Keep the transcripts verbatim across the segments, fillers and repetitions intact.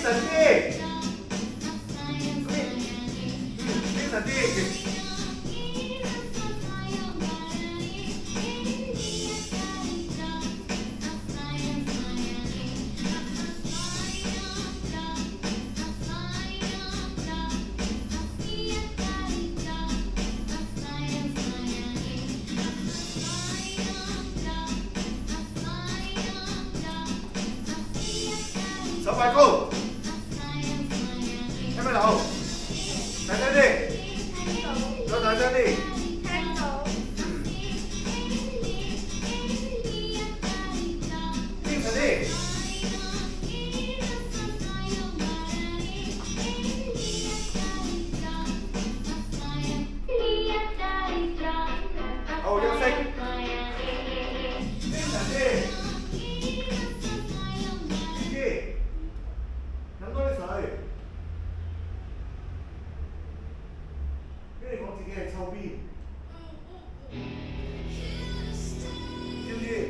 神đi. Tinh thần đi. Sáu bài cô. Em bắt đầu. Đánh lên đi. Cho đánh lên đi. Tinh thần đi. Hầu cho xinh. Tinh thần đi. Nắm đôi sợi. Cái này có gì nghe sau pin. Kim đi.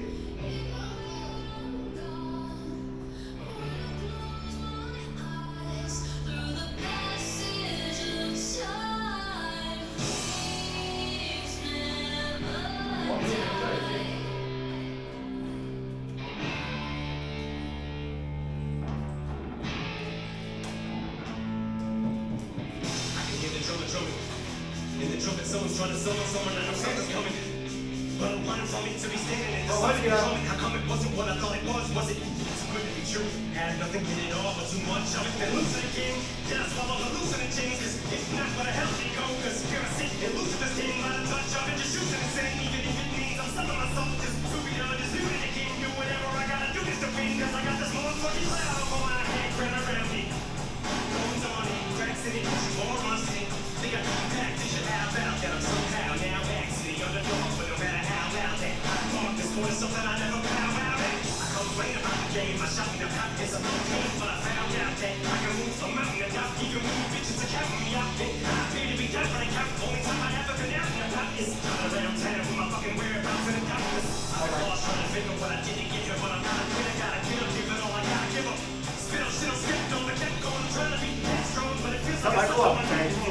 In the trumpet, someone's trying to solo someone. I know something's coming, but I'm running from it to be standing in the sun. How come it wasn't what I thought it was? Was it too good to be true? Had nothing in it all, but too much. I've been losing again. Did I swallow hallucinogens? Cause it's not what I held me go. Cause here I sit and lose this game by the touch of it. Just shooting insane, even if it means I'm selling myself. Just to be done, just doing it again. Do whatever I gotta do just to win. Cause I got this motherfucking cloud over my head, grand around me. Goings on it, cracks in it, more rusting. Think I can back, they should have out that I'm somehow now actually underdog, but no matter how loud that I talk, this point is something I never found out at. I complain about the game, I shot me the cop, it's a little game, but I found out that I can move a mountain to top, even move bitches to count me out. And I appear to be done, but I count, only time I ever been out in the top is coming around town with my fucking whereabouts in the doctors. I was lost trying to figure what I didn't get here, but I'm not a kid, I gotta get up, give it all I gotta give up. Spit on shit, I'm skipped on, I kept going, I'm trying to be that strong, but it feels like it's so much.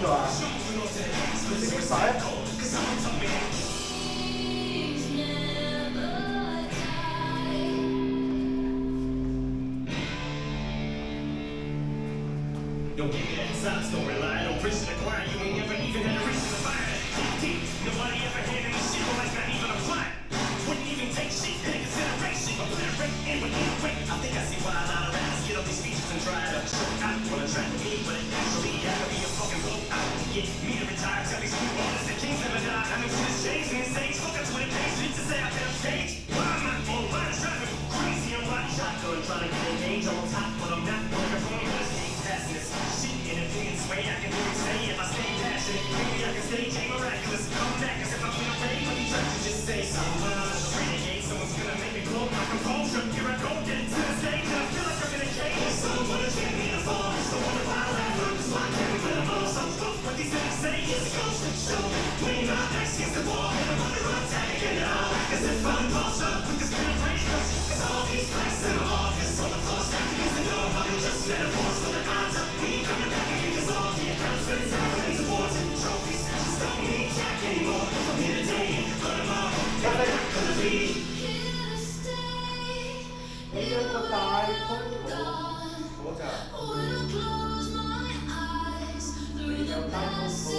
Cái sợi á. Don't give me that side story line. Don't preach to the choir. You ain't never even had to reach to the fire. Nobody ever handed me shit like not even a plot. Wouldn't even take shit into consideration. Obliterate and would wait. I think I see why a lot of rappers get all these features and try to show out when I try to be, but it actually I could be a fucking blowout. Get me to retire. Tell these people all this the kings never die. I mean shit has changed in this age. Fuck that's what it pays me to say I can't stage. Why am I online driving crazy? I'm riding shotgun trying to get engaged. I'm on top, but I'm not working for me. This ain't passing this shit in a opinion sway. I can hear you say if I stay passionate, maybe I can stay J miraculous. Come back as if I'm in a raid when you try to just say something. Renegade, someone's gonna make me blow my composure. Here I go, get to the stage, and I feel like I'm in a cage. Someone wanna take me to fall, so what if I laugh? Cause I can't let them all. So fuck what these things say, it's a ghost show. When my back's against the wall, and I'm under attack again now. As if I'm lost up with this penetration. Cause all these flags in my office on the floor stacked against the door. I'm just metaphors for the odds of me coming back again. Cause all the accounts for the accolades, awards, and trophies just don't mean jack anymore. I'm here today, but tomorrow, I'm not gonna be. Bây giờ có tài không có trả. Bây giờ tài không có.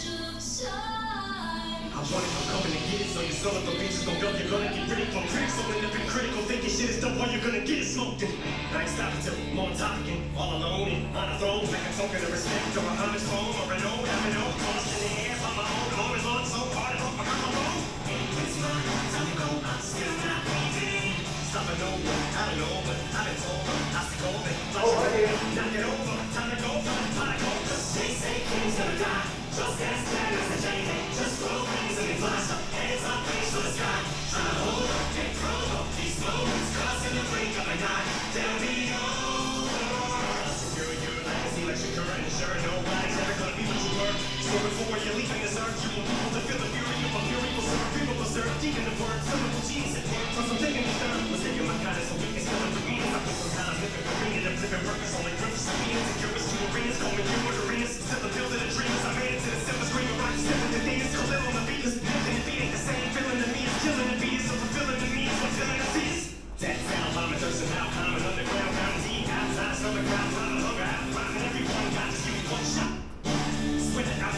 I want it, I'm coming to get it, so your son of a bitch is gon' build, you're gonna get rid from critics, so end up in critical, thinking shit is dope, all you're gonna get is smoked in. I ain't stopping till I'm on top again, all alone and on a throne, like a token of respect, or a honest home, or an old, having no cost in the air, by my own, home is on so hard, I broke my collarbone. It's my time to go, I'm still not leaving. Stopping over, I don't know, but I've been told, I stick over, knock it over, time to go for the pot, go, cause they say kings never die, just as bad as the J D, just grow wings and they fly, so hands up, reach for the sky, try to hold up, and grow up, these moments, crossing the brink of a night, they'll be over. Secure your legacy like your current, and sure, nobody's ever gonna be what you were, so before you're leaving this earth, you want people to feel the fury of a fury, will serve, people will serve, deep in the word, syllable genius at work, from some thinking to third, was taking my kindness, a weakness, coming for me, I put some kind of living, bringing up living purpose, only purpose.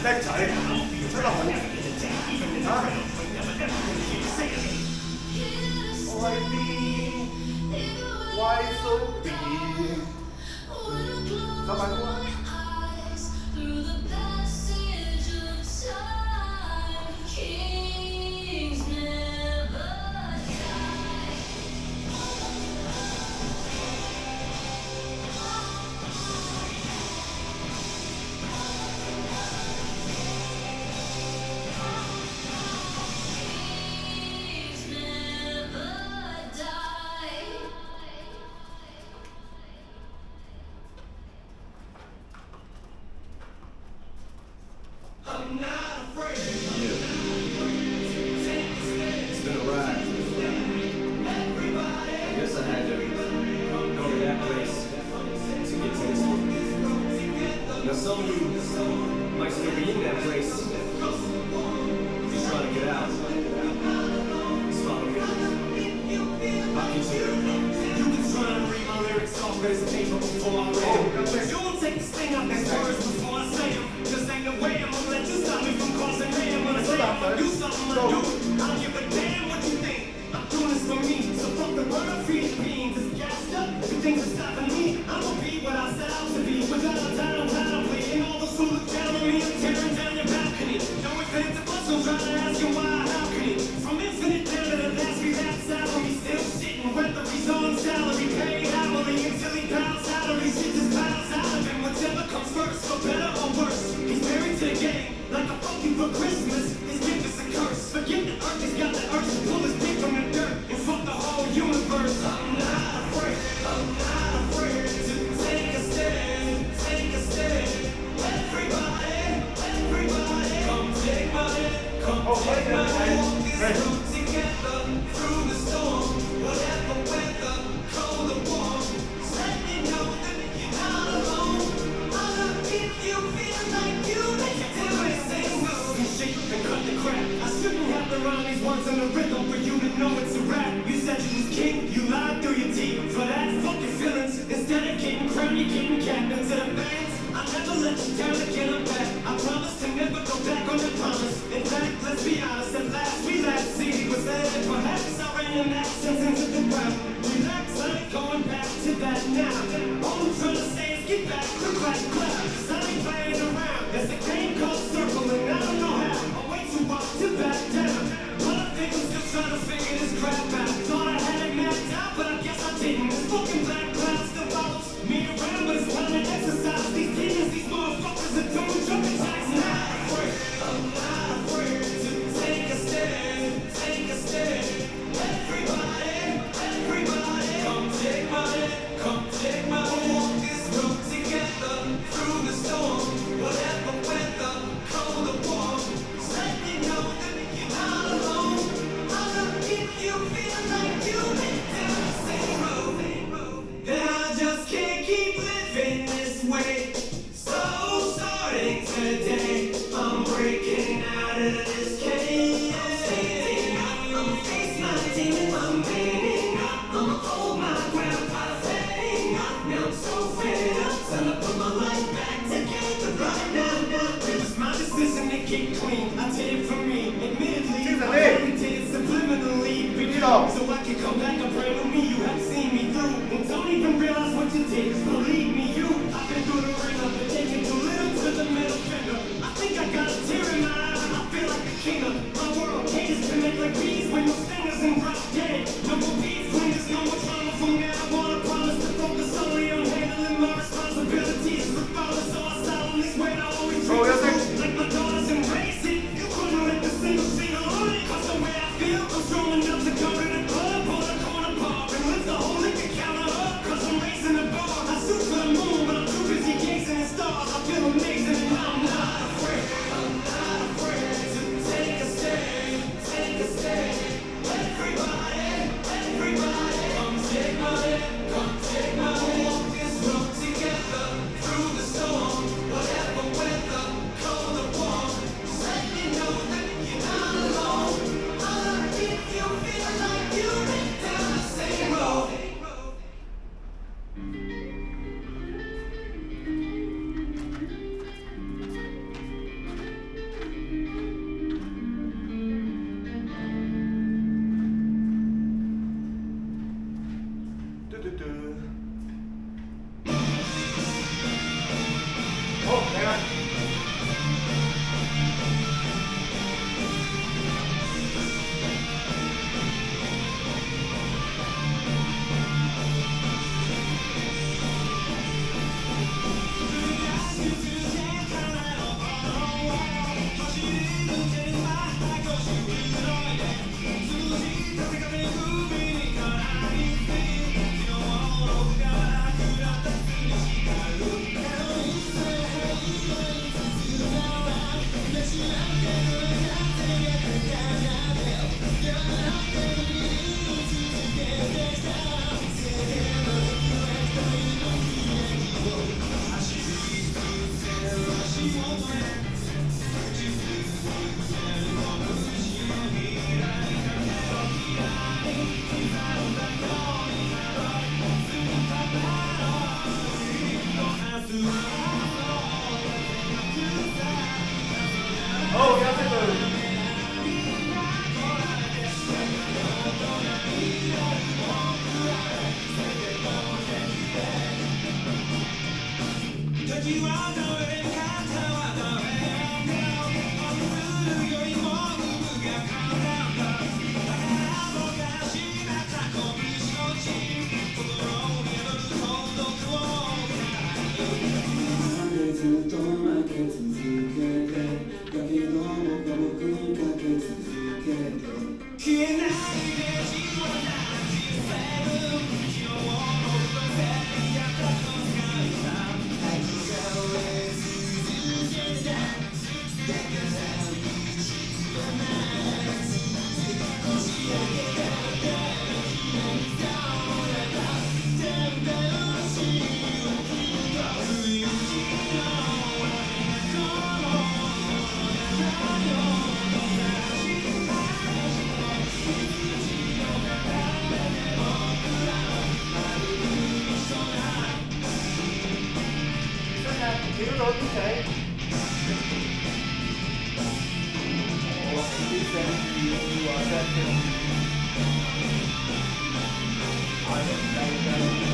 叻仔，出得好啊！外邊壞數變，十萬蚊。 I'm not afraid. Yeah. It's been a ride. Everybody. I guess I had to go to that place to get to this one. Now some of you might still be in that place. Just trying to get out. Just follow me. I'll get you. You can try and read my lyrics off this paper before I read them. You won't take the sting out these words before I say them. Just ain't no way I'm gonna let you stop me from causing mayhem. When I say I'm gonna do something, I do. I don't give a damn what you think. I'm doing this for me. So fuck the world, feed the beans. It's gassed up. The things are stopping me. I'm gonna be what I set out to be. Without a title, title plea. And all those who look down on me, I'm tearing down your balcony. No infinite to bust, I'm trying to ask you why, how can he? From infinite down to the last relapse salary. Still shitting whether he's on salary. Paid hourly until he pounds salary. Shit just piles out of him. Whichever comes first, for better or worse. He's married to the game, like a fuck you for Christmas. His gift is a curse. Forget the earth, he's got the urge to pull his dick from the dirt and fuck the whole universe. I'm not afraid, I'm not afraid to take a stand, take a stand. Everybody, everybody, come take my hand, come Oh, take my hand. Walk this hey. road together through the storm, whatever weather, cold or warm. Just let me know that you're not alone. I'll look if you feel like you make it till I say so. You shake and cut the crap. I shouldn't have to rhyme these words in the rhythm for you to know it's a rap. You said you was king, you lied through your teeth. For that, fuck your feelings. Instead of getting crowned, you're getting captain to the bands. I'll never let you down again, I'm back. I promise to never go back on that promise. In fact, let's be honest, at last we last see was there. Perhaps I ran your accents into the ground. Relax, I ain't going back to that now. All I'm trying to say is get back, quick like clap. Cause I ain't playing around. There's a game called circling, I don't know how. I'm way too up to back down. But I think I'm still trying to figure this crap out. Thought I had it mapped out, but I guess I didn't. This fucking black cloud still follows me around, but it's time to exercise. These demons, these motherfuckers are doing jumping jacks. I'm not afraid, I'm not afraid to take a stand, take a stand. Everybody, everybody, come take my hand, come take my hand. Walk this road together through the storm, whatever weather, cold or warm. Just let me know that you're not alone. I'll look if you feel like you make the same road. 哦，要这个。Thiếu đôi tí chạy. Ủa, đi xe, đi qua xe kìa. Ở đây, đây, đây.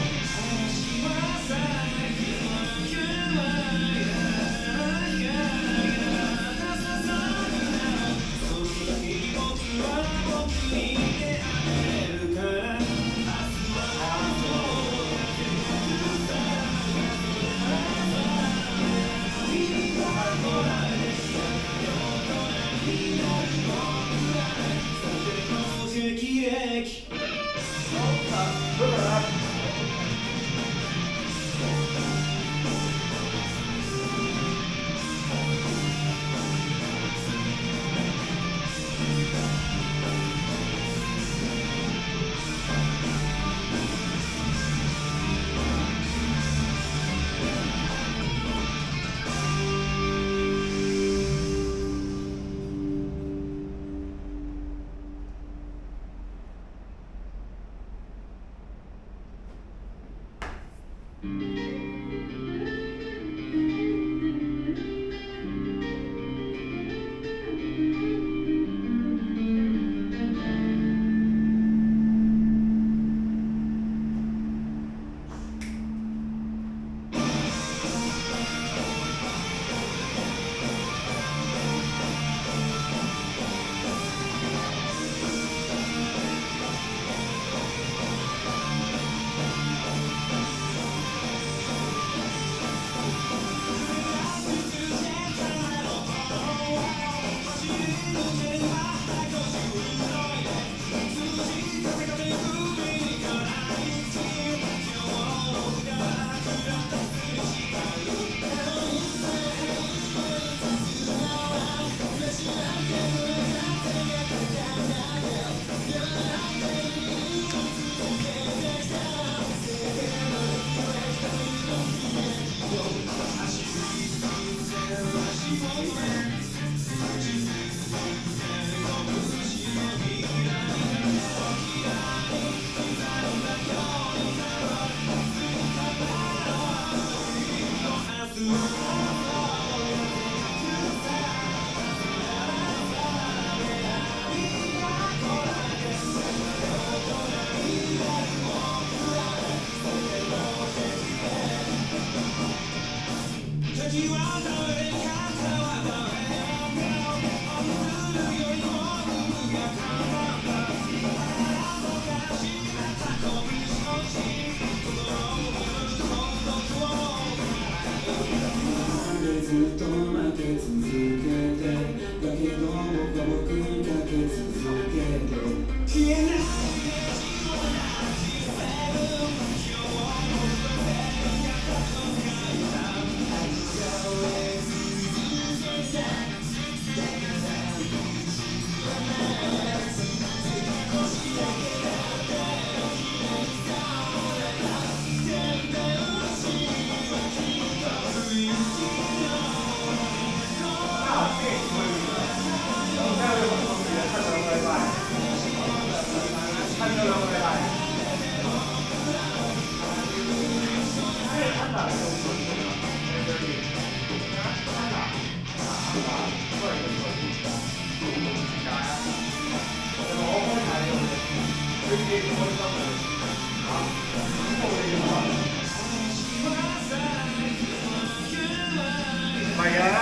係啊。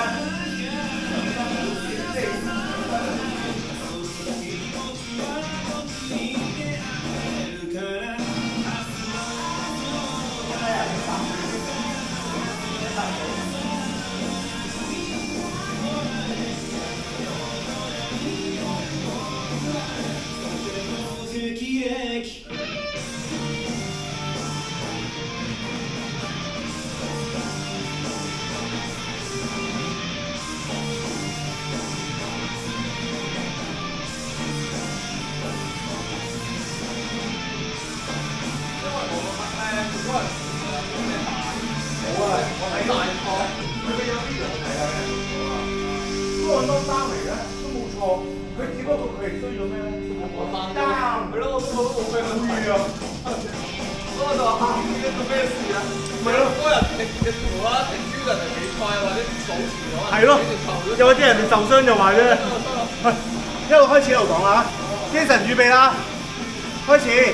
係咯，有啲人受傷就話啫。係，一路開始一路講啊！精神預備啦，開始。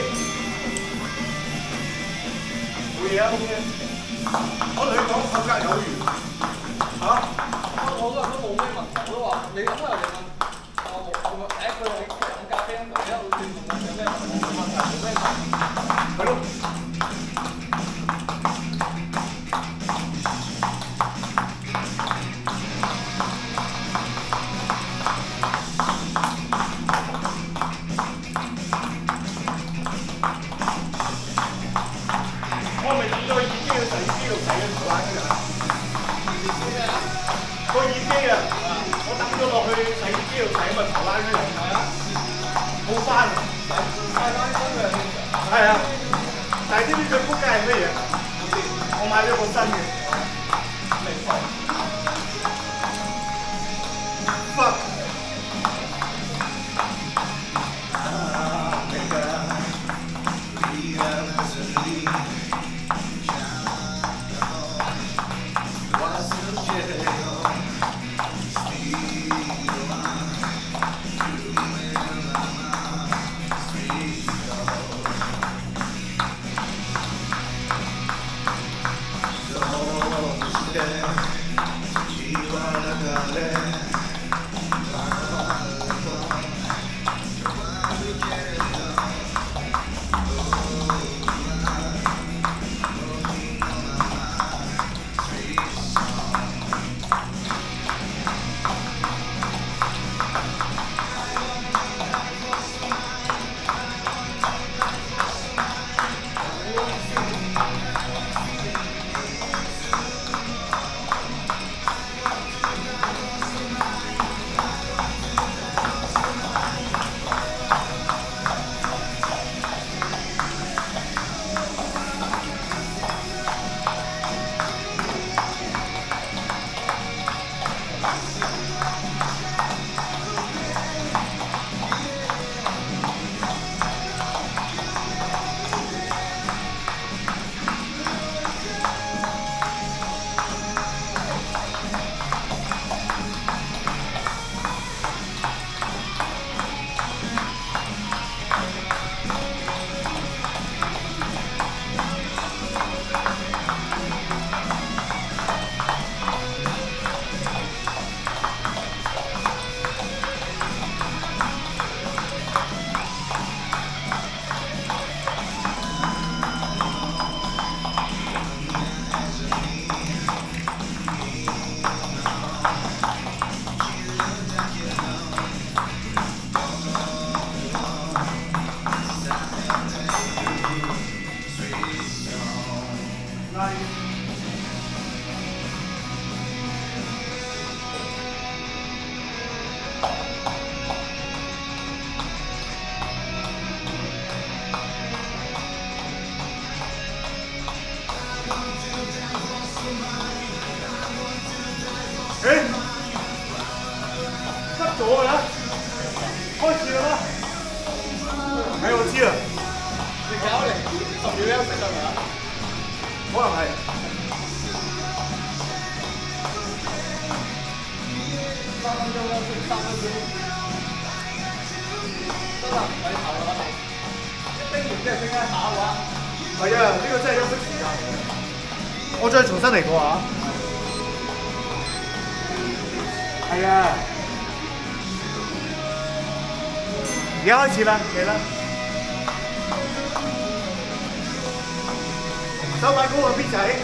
冇嘢啊 ，O K。我同你講，合格有餘。嚇？我好多人都冇咩問題，我都話你咁又點啊？我冇，我誒佢哋飲咖啡咁，一路轉同我有咩冇問題，冇咩問題。係咯。個耳機啊，我抌咗落去洗衣機度洗，咪頭拉出嚟。係啊，冇翻。快翻新嘅。係啊，但係知唔知最撲街係咩嘢？我買咗個新嘅。明白。fuck。啊，明㗎。可能係。三分鐘啦，三分鐘。得啦，唔使跑啦，一叮完之後即刻跑嘅話，係啊，呢個真係休息時間嚟嘅。我再重新嚟過啊！ 係啊，而家開始啦，嚟啦！手擺高個邊仔。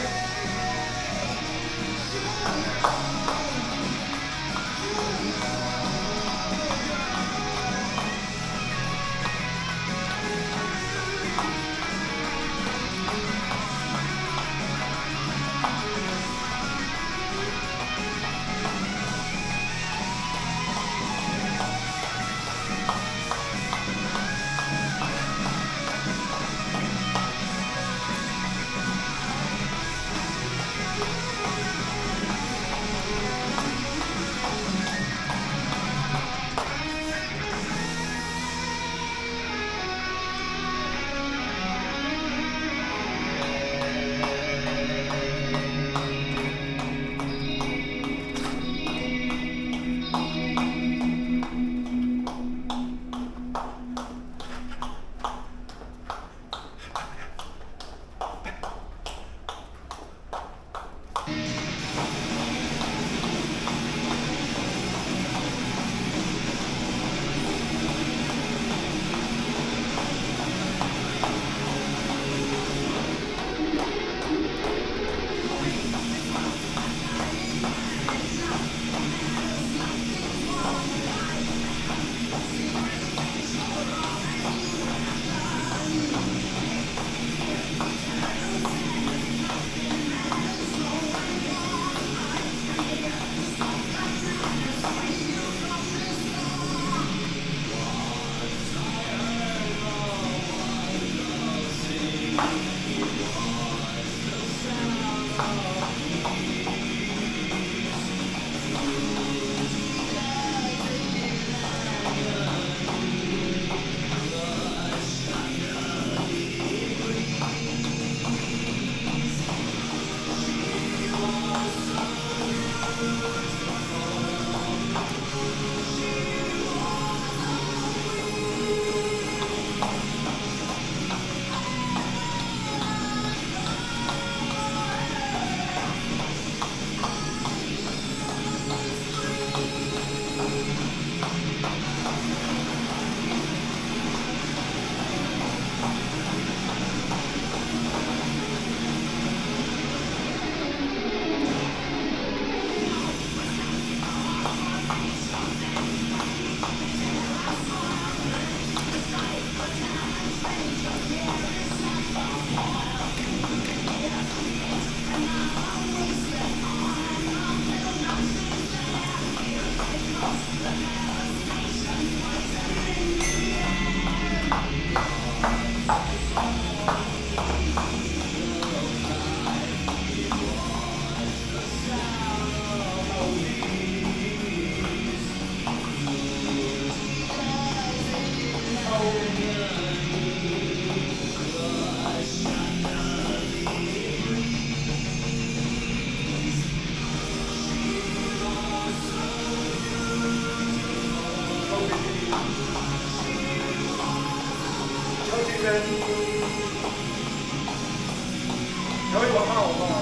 可以玩翻我嘛？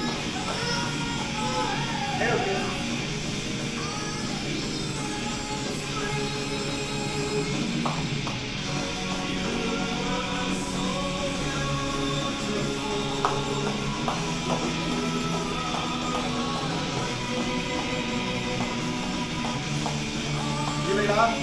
喺度見。預備啦！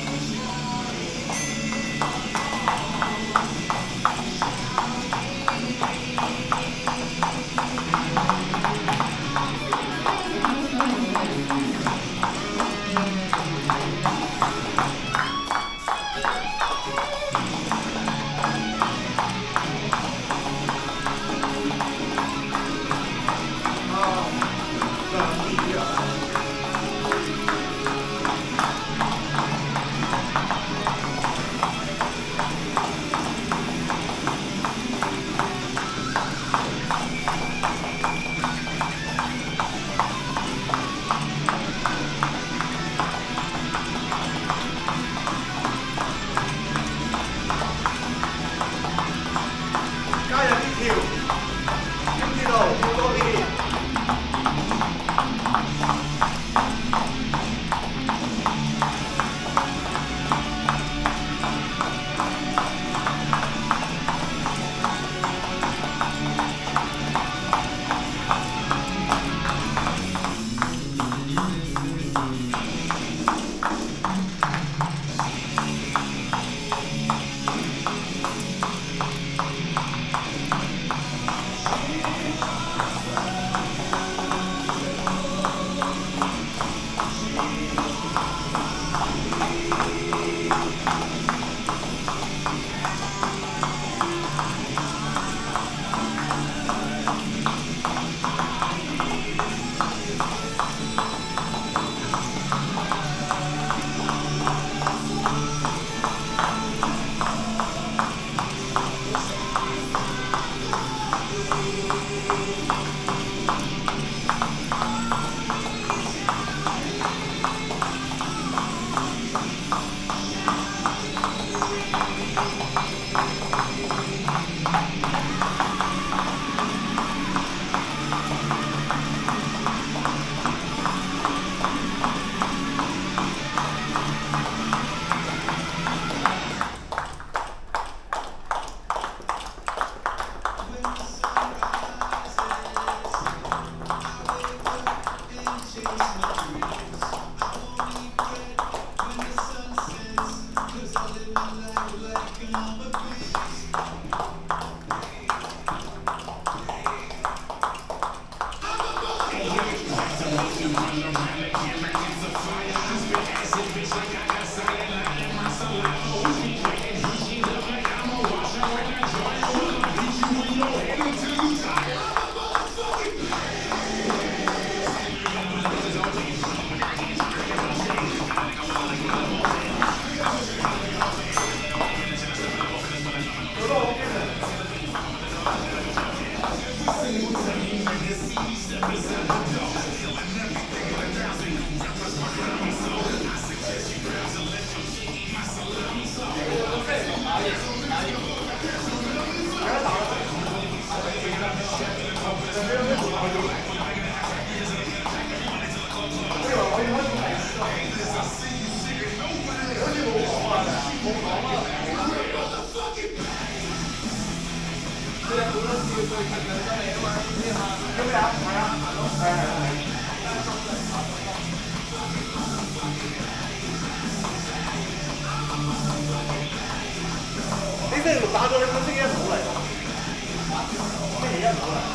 你這打咗你本身一組嚟，咩嘢一組嚟？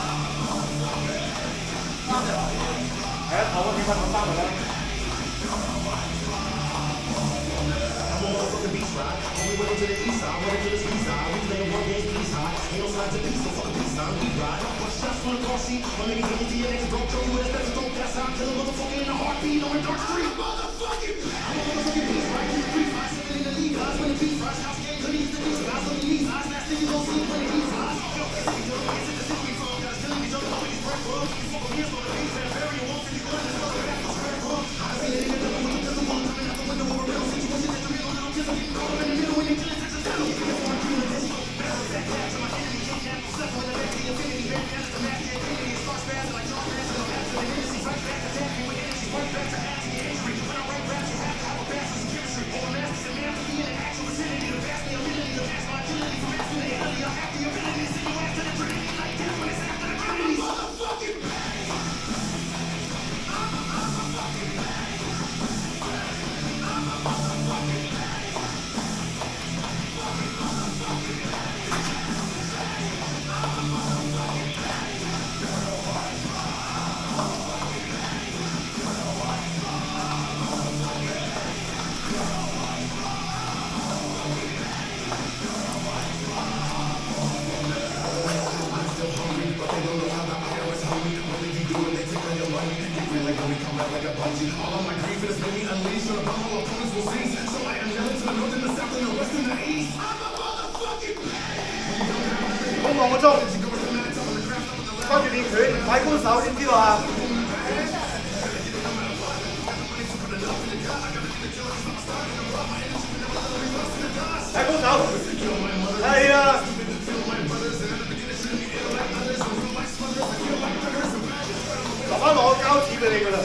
係啊，頭嗰幾分鐘三個啦。好望個鐘，跟住練拳，擺高手先知道啊！擺高手，係啊！留翻攞膠紙俾你㗎啦。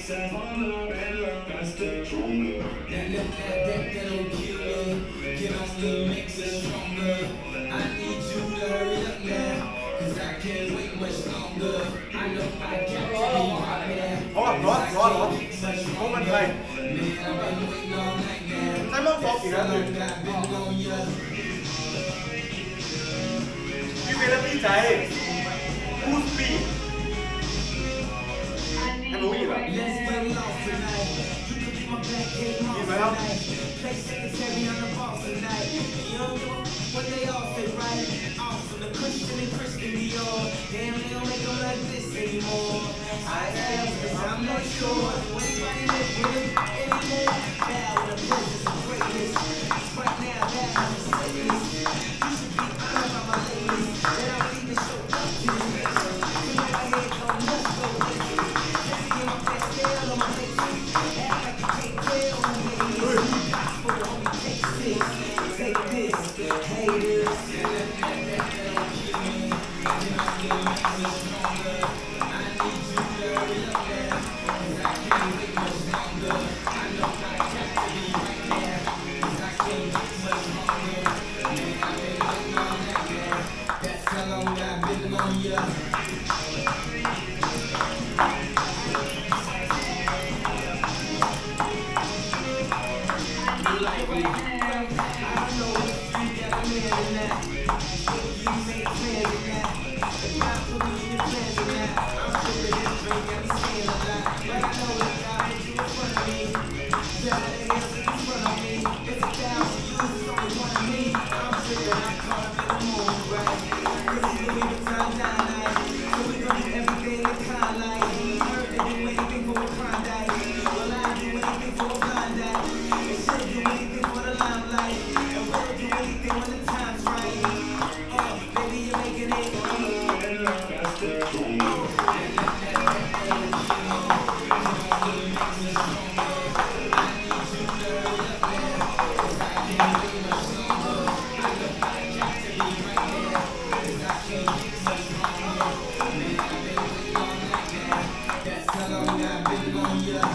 好啦，攞一攞一攞，冇問題。使乜放而家佢？預備啦 B 仔 ，Who's B？ 係咪好熱啊？熱咪啦。What they all say, right? Awesome, the Christian and Christian Dior. Damn, they don't make them like this anymore. I am, cause I'm not sure. Anybody live with it anymore? Now, the presence of greatness. Right now, that's the sickness. You should be honored by my ladies. That I'm leaving so up to this nation. You know my head go nuts, go crazy. Just see my best scale on my face. Act like you can't tell on me. Gospel, homie, take six. Take this. Haters, that's how long I've been on ya. Like me, I don't know if you got a man in that. If you make plans in that, if God put me in your plans in that, I'm sure that this drink got me saying a lot. But I know that God put you in front of me. Tell that else in front of me. It's a thousand you, it's only one of me. I'm sure that I'm caught up in the moon, right? This is Louis Vuitton down night. So we gon' do everything in kind like. Heard they do anything for a Klondike. Well, I do anything for a blind eye. And should do anything for the limelight. And we'll do anything when the time's right. Oh, baby, you're making it. That's how long I've been on ya.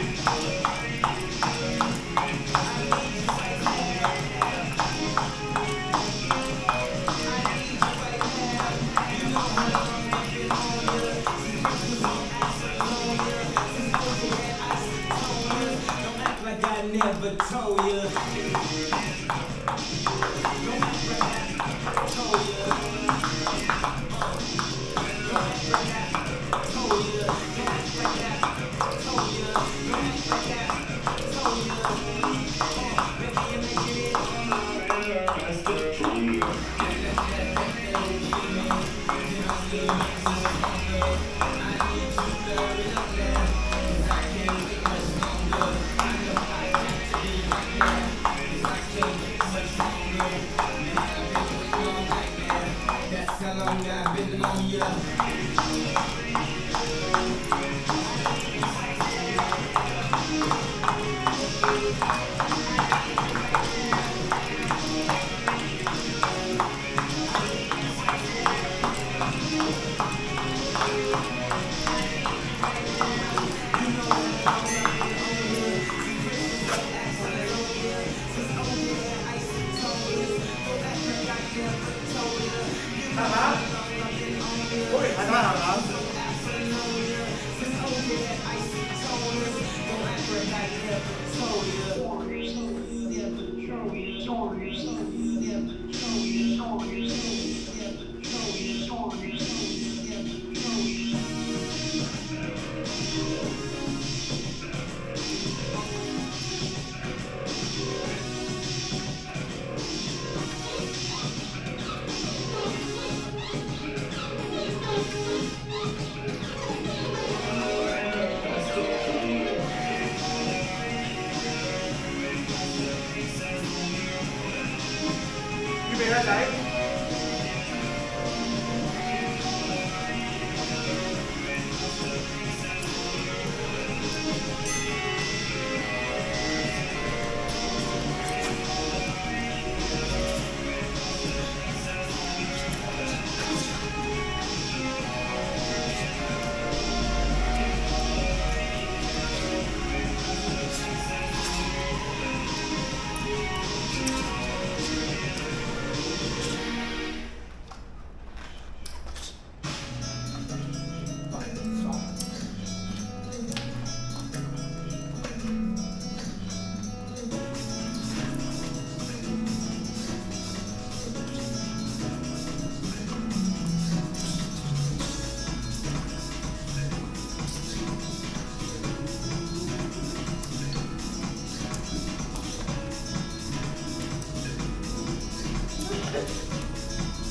I never told you. Don't act like I told you. Don't act like I told you. Don't act like I told you. Don't act like I told you. Oh, baby, you're making it. I need you to hurry up now, 'cause I can't wait much longer. That's how long I've been on ya.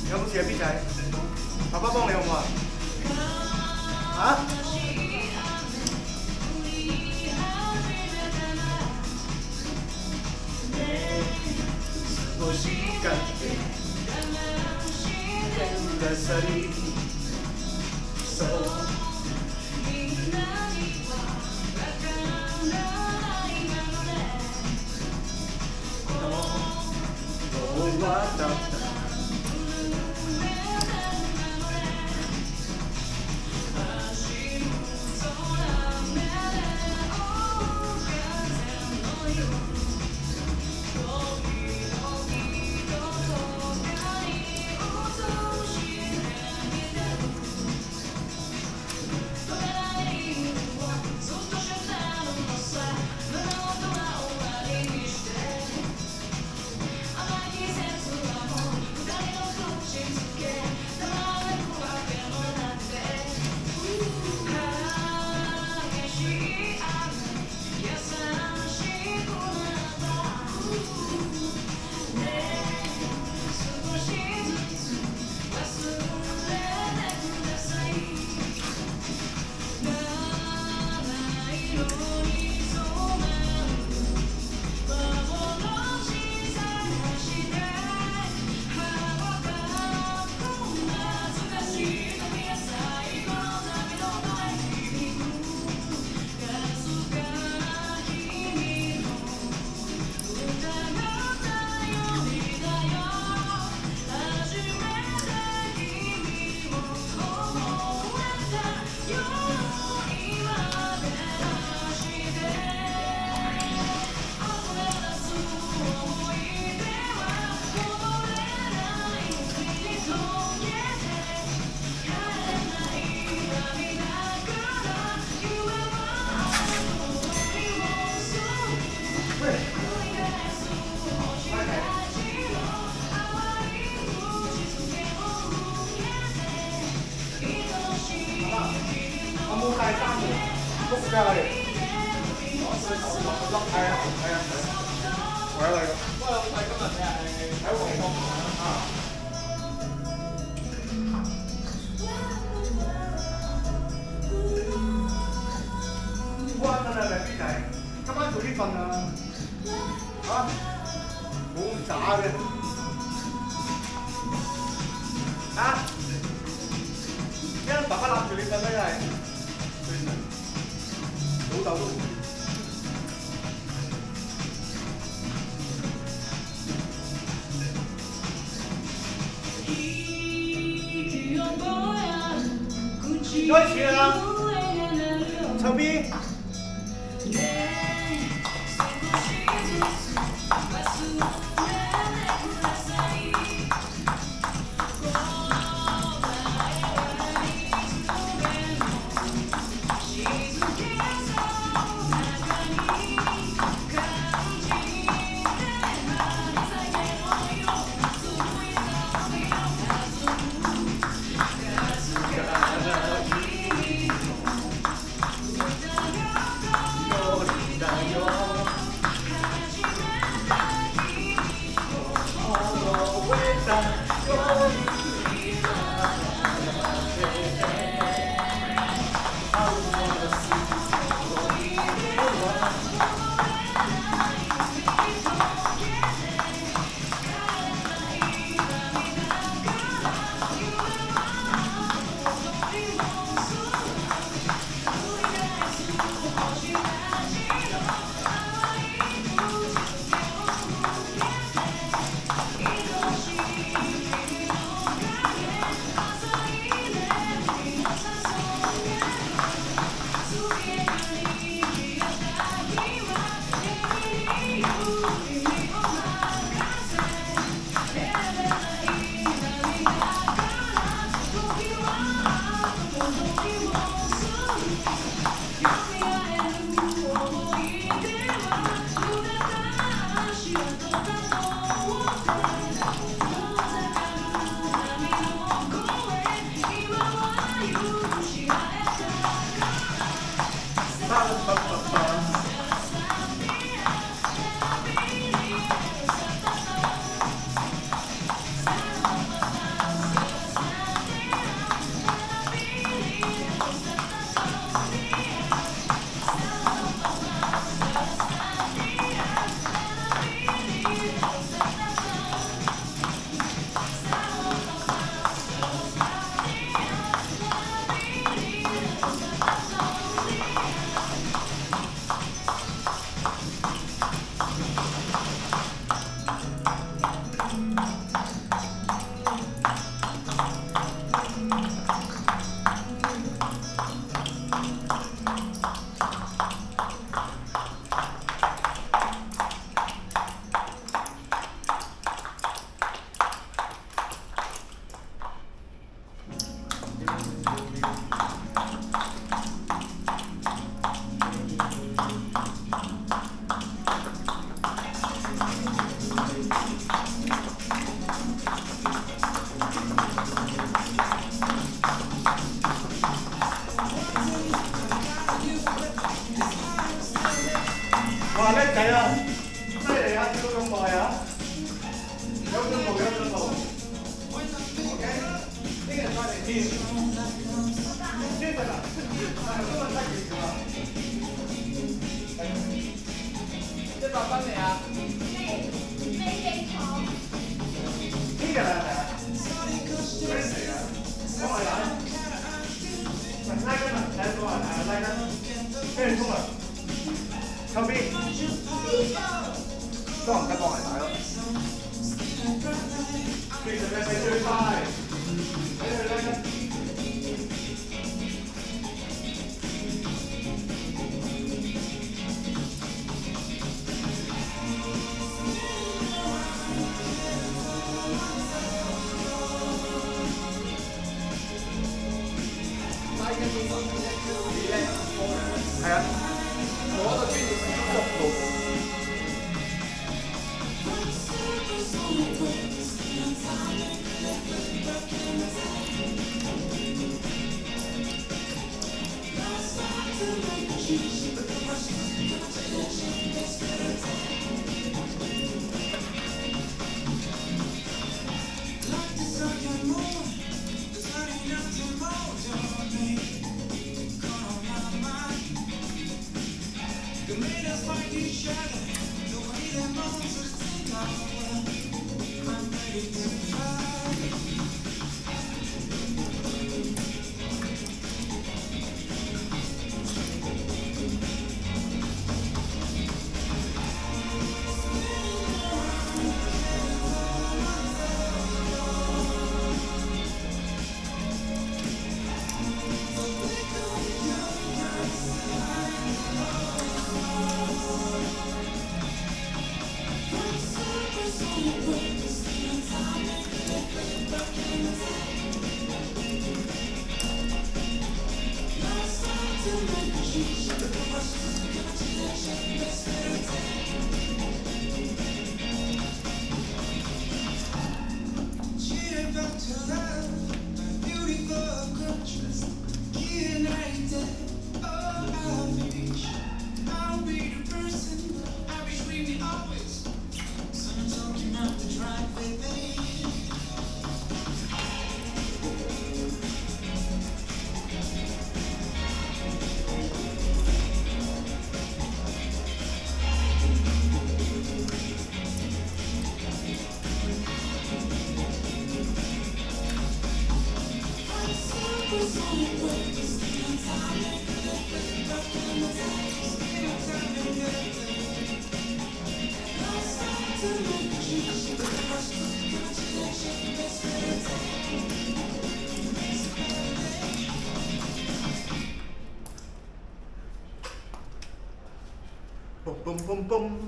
有冇事啊 B 仔？爸爸幫你好唔好啊？嚇？我是感覺在這裡，so。碌㗎你，碌係啊係啊係啊，嚟嚟㗎。不過我睇今日你係喺黃埔啊。哇！真係靚 B 仔，今晚早啲瞓啊！嚇，冇咁渣嘅。啊！因為爸爸攬住你瞓啦，真係。老豆都唔〜開始啦，臭 B。 真的啊，係都係得意㗎。一百分嚟啊！未未記錯。呢個係咪啊？咩嚟啊？講埋啦。拉筋啊！睇講埋係拉筋。跟住衝啊！後邊。都唔得講埋睇咯。其實你係最快。睇佢拉筋。係啊，我個專業速度。Boom boom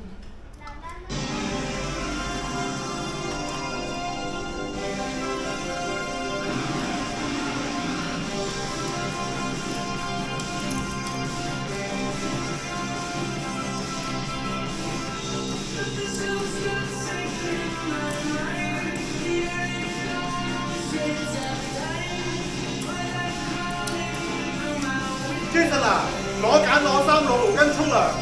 boom。Jason 啊，攞揀攞衫攞毛巾沖涼。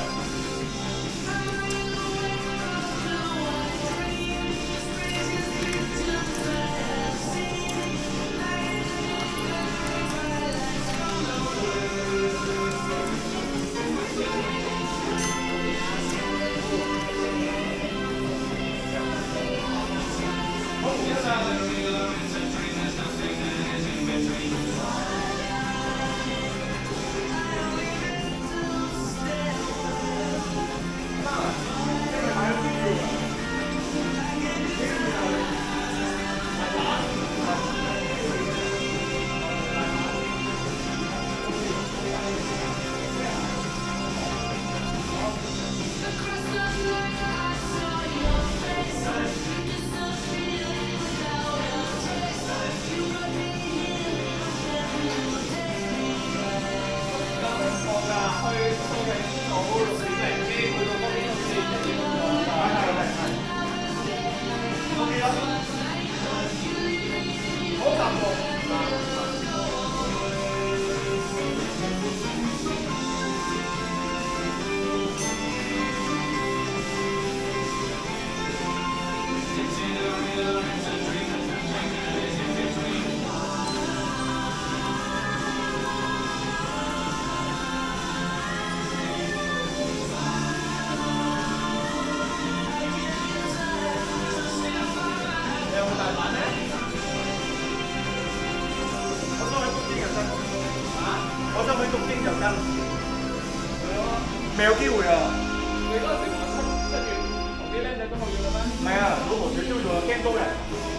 未有機會啊！ 你嗰陣時話七七月同啲僆仔都去咗啦咩？ 唔係啊，老婆最中意做啊，驚高人。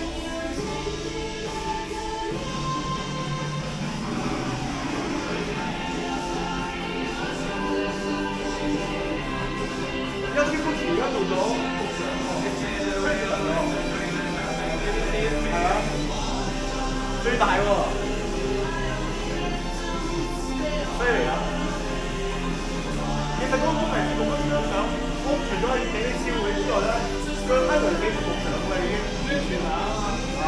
一啲公司而家做咗係啊，最大喎，犀利啊！其實嗰個公民節目嗰張相，我除咗係俾你笑佢之外咧，佢喺圍幾幅牆㗎已經宣傳下啊！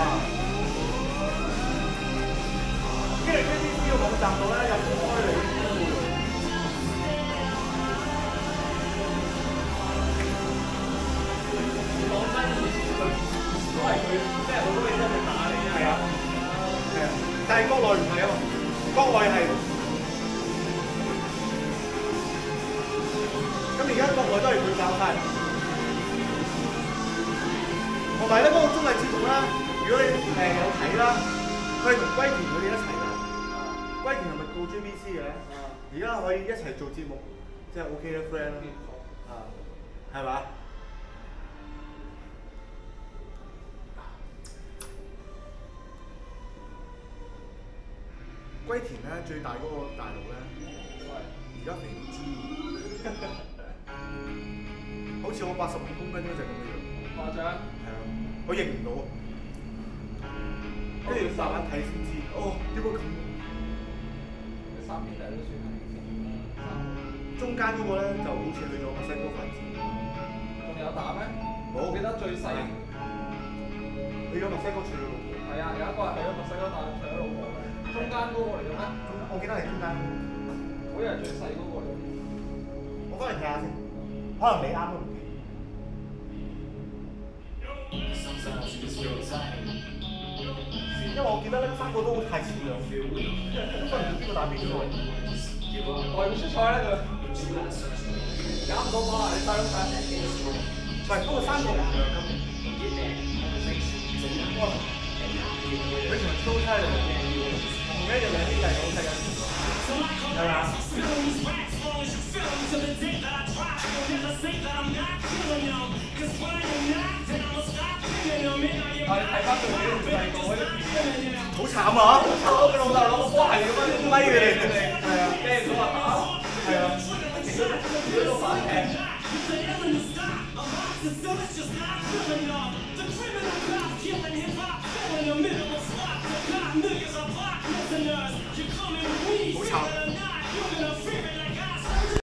跟住 A P R 嘅網站度咧有公開嚟嘅機會。 講真，以前佢都係佢，即係好多嘢都係打你啊！ 係啊，係啊，但係國內唔係啊嘛，國內係。咁而家國內都係佢教晒，同埋咧嗰個綜藝節目啦，如果你誒有睇啦，佢係同龜田佢哋一齊㗎。龜田係咪告 J B C 嘅？而家可以一齊做節目，即係 OK 嘅 friend 啦。啊，係嘛？龜田咧最大嗰個大佬咧，而家肥到豬。好似我八十五公斤嗰隻咁嘅樣， 誇張。 係啊，我認唔到，跟住要慢慢睇先知。哦，點解咁？ 三邊仔都算係。 中間嗰個咧就好似去咗墨西哥發展。 仲有打咩？ 冇。 我記得最細。 去咗墨西哥娶咗老婆。係啊，有一個係去咗墨西哥打娶咗老婆嘅。中間嗰個嚟嘅咩？ 我記得係中間。 好似係最細嗰個嚟。 我翻嚟睇下先，可能你啱都唔知。因為我記得咧三個都太似樣，都分唔到邊個打邊個。 外國出賽咧佢，搞唔到嘛？你細佬睇。 唔係，不過三個唔一樣級。哇！佢場超犀利，同一樣兩兄弟好睇緊，係嘛？ 係睇翻對比細個嗰啲片， 好慘啊！ 我個老豆攞個波係咁樣咪佢哋，係啊， 驚到啊打， 係啊， 其實佢都反踢。